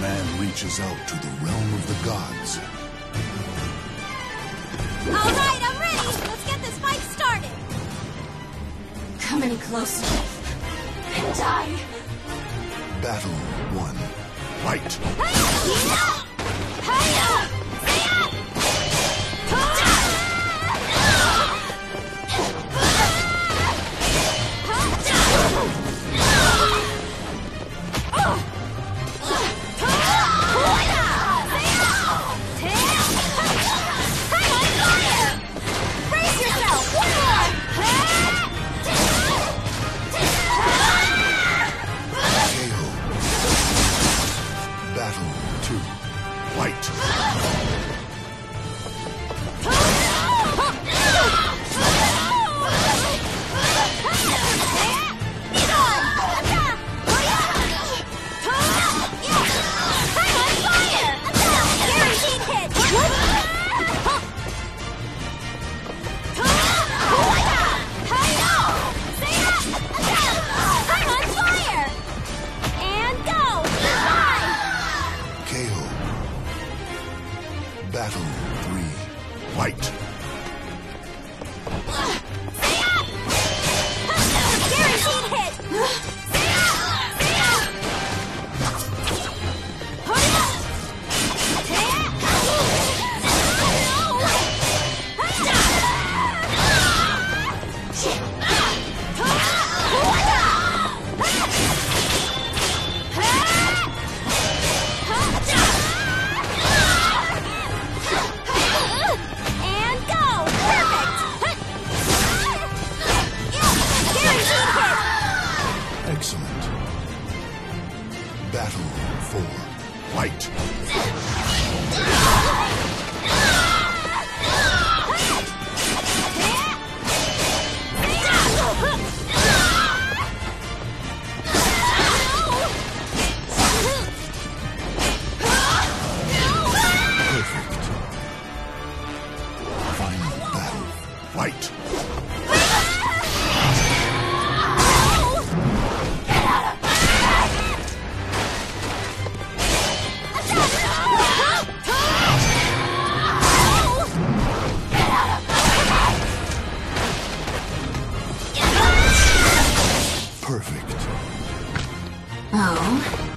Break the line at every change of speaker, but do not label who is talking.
man reaches out to the realm of the gods.
All right, I'm ready. Let's get this fight started.
Come any closer and die.
Battle 1. Fight! Battle 3. Fight!
Guaranteed hit!
Excellent. Battle 4. Fight! Perfect. Final battle. Fight!
Perfect. Oh?